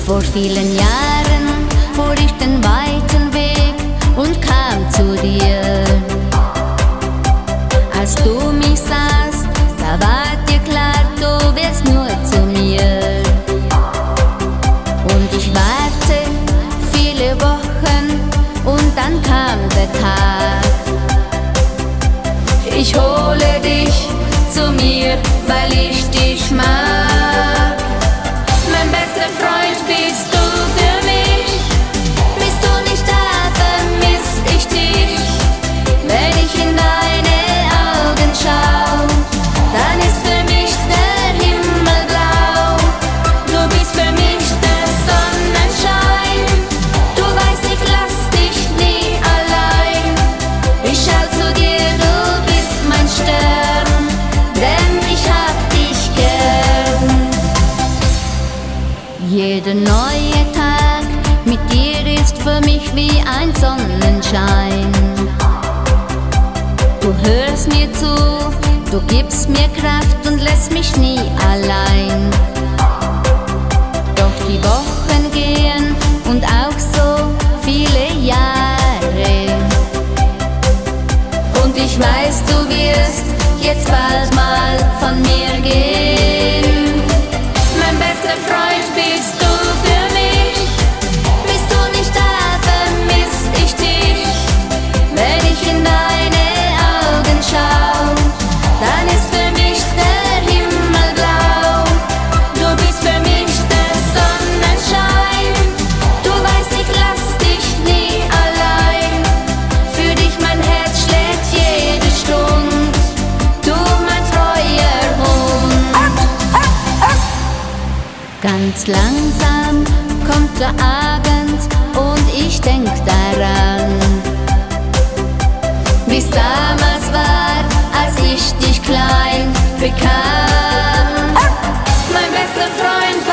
Vor vielen Jahren fuhr ich den weiten Weg und kam zu dir. Als du mich sahst, da war dir klar, du wärst nur zu mir. Und ich warte viele Wochen und dann kam der Tag. Ich hole dich zu mir, weil ich dich mag. Mein bester Freund bist du für mich. Bist du nicht da, vermiss ich dich. Wenn ich in deine Augen schau, dann ist für mich der Himmel blau. Du bist für mich der Sonnenschein. Du weißt, ich lass dich nie allein. Ich schau zu dir, du bist mein Stern, denn ich hab dich gern. Jeder neue Tag mit dir ist für mich wie ein Sonnenschein. Du hörst mir zu, du gibst mir Kraft und lässt mich nie allein. Doch die Wochen gehen und auch so viele Jahre. Und ich weiß, du wirst jetzt bald mal von mir gehen. Mein bester Freund bist du für mich. Bist du nicht da, vermiss ich dich. Wenn ich in deine Augen schau, dann ist für mich der Himmel blau. Du bist für mich der Sonnenschein. Du weißt, ich lass dich nie allein. Für dich mein Herz schlägt jede Stunde. Du mein treuer Hund. Ganz langsam kommt der Abend und ich denk daran, wie's damals war, als ich dich klein bekam. Mein bester Freund